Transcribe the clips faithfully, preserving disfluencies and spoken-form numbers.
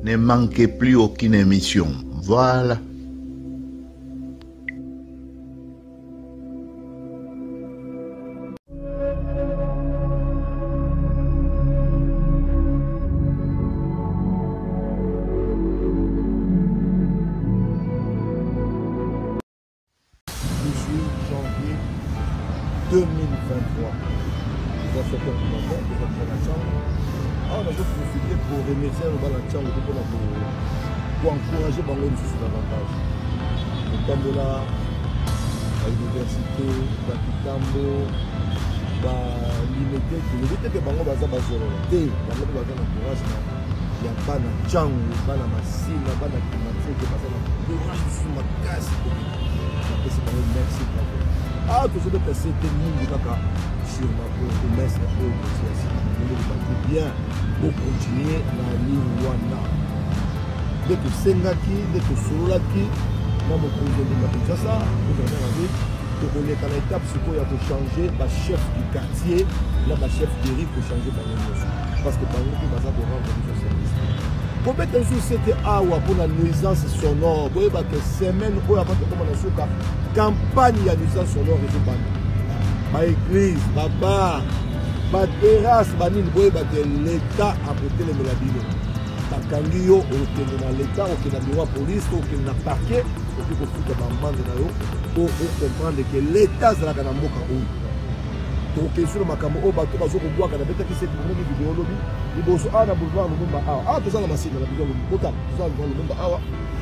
Ne manquez plus aucune émission. Voilà. deux mille vingt-trois. Nous avons fait un moment de votre relation. On a profité pour remercier le Balanchang pour encourager Bango sur davantage. Le Tambola, à l'université, à Kitambo, à l'unité, l'unité que Bango Baza Bazoro, Bango Baza encouragement. Il y a pas de Chang, pas de Massine, pas de Kimatique, pas de courage sur ma casse. Merci beaucoup. Ah, tout ce que c'est que nous, sur ma promesse, bien pour continuer la ligne Wana. Dès que Sengaki, dès que Solaki, moi, mon projet de ma ça, vous avez envie de connaître à l'étape, ce qu'il y a pour changer, le chef du quartier, là, le chef de riz pour changer par le parce que par exemple, il va se rendre au service. Combien de jours c'était awa pour la nuisance sonore? Vous voyez que semaine où avant de commencer la campagne de nuisance sonore et tout ça. Ma église, ma bar, ma terrasse, ma nid, vous voyez que l'État a porté les mélabines. Ta kangio, au l'État, au Kenya la police, au Kenya parquet, au Kenya fout de bande pour comprendre que l'État c'est la Kanamoka. Donc, sur le macamo, au bateau, au bois, quand on a fait cette vidéo, il faut se faire un boulevard, le monde ah, tout ça, la machine, la vidéo, le potam, tout ça, le monde ah,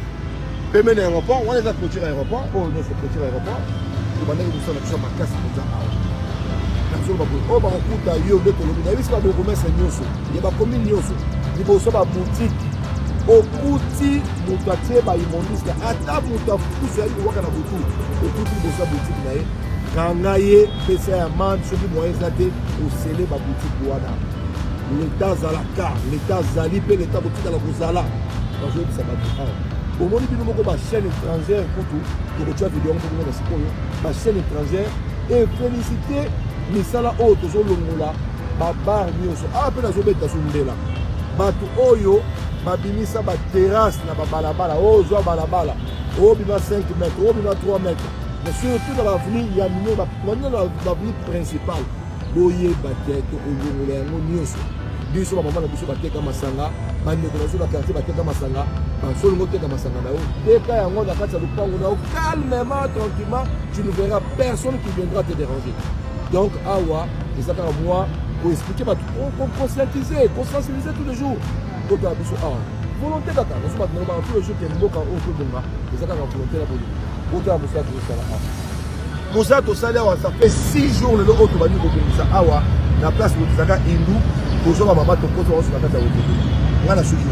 Pémen aéroport, on les a clôturé l'aéroport, oh, non, c'est clôturé l'aéroport, le bandit, il faut ça, ma casse, comme ça, ah, personne va oh, bah, on coûte à yo, de Colombie, il y a pas de commerce à Nyoso, il y a pas combien de Nyoso, il faut se faire boutique, au Kouti, Moutaté, bah, ils m'ont dit, à table, Moutaté, tout ça, il faut voir qu'à la boutique, au Kouti, il faut se faire boutique, là, Kangaye, P C A man, ceux qui m'ont aidé pour sceller ma boutique Douana. L'État Zalaka, l'État Zali, l'État boutique à la Bouzala. Quand je dis ça va être au moment où nous avons une chaîne étrangère, pour tu as vidéo, ma chaîne étrangère, et féliciter Misala Oto, Zolongola, Babar Nyoso, ah, peu d'azobeta Sundela. Batu Oyo, Babimisa, ba terrasse, na Babalabala, oh, Zoa Balabala, oh, bima cinq mètres, oh, bima trois mètres. Mais surtout dans l'avenir, il y a l'avenir principal. Boye Batek, Olongole, Nyoso. Biso, maman, la biso Batek Masanga, Manekolazo, la quartier Batek Masanga, Solo Teka Masanga. Dès qu'il y a un monde à quatre, calmement, tranquillement, tu ne verras personne qui viendra te déranger. Donc, Awa, et ça à moi, pour expliquer, pour conscientiser, pour sensibiliser tous les jours. Donc, Biso Awa. Volonté d'Aka, nous sommes tous les jours qui sont en haut de moi, et ça à volonté la politique. Pour ça, tout ça, ça fait six jours le autre va nous ça awa la place où tu as hindou pour ça maman te pose sur la carte de on a la suite.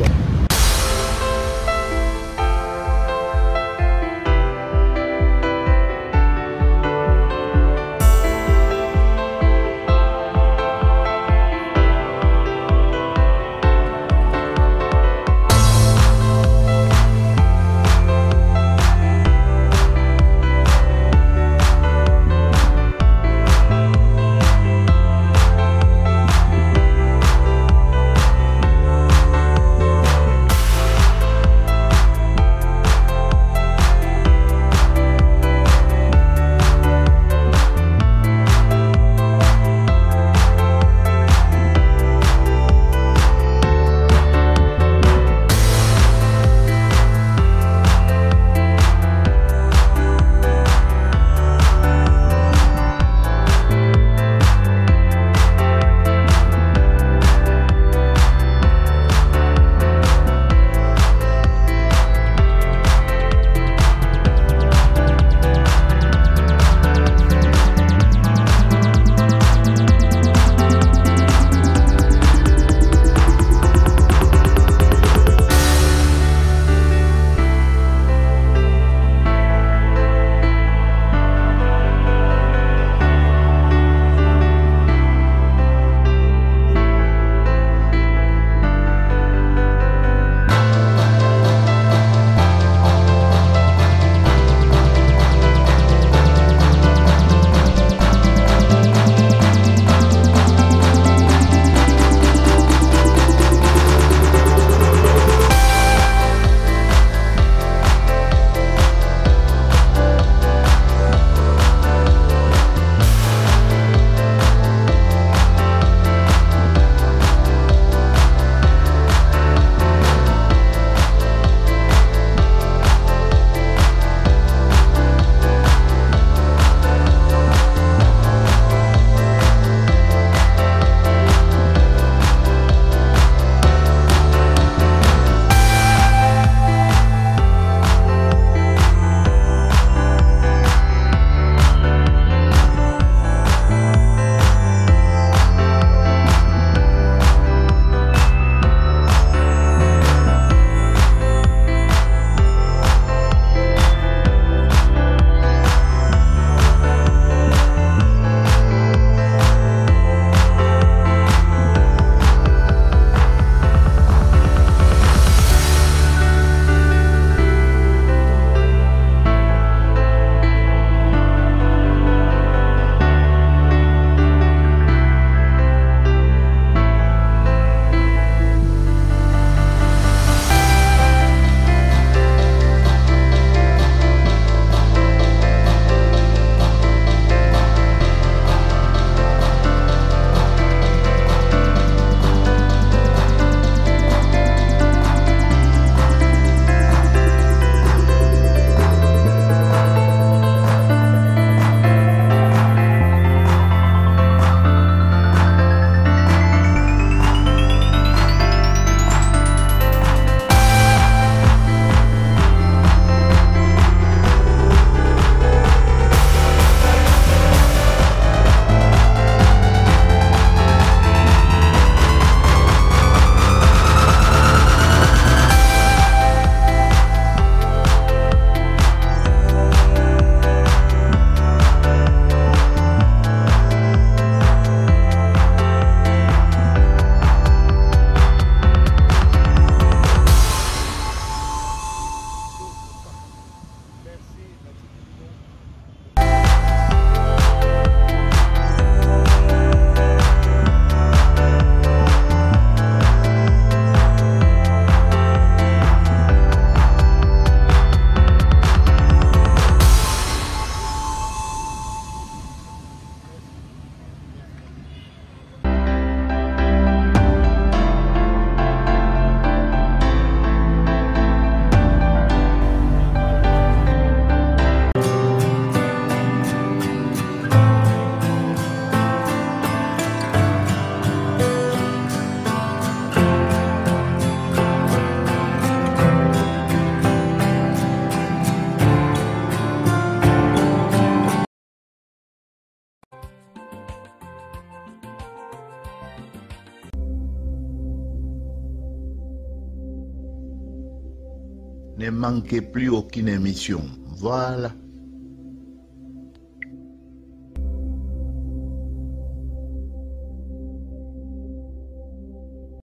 Ne manquez plus aucune émission. Voilà.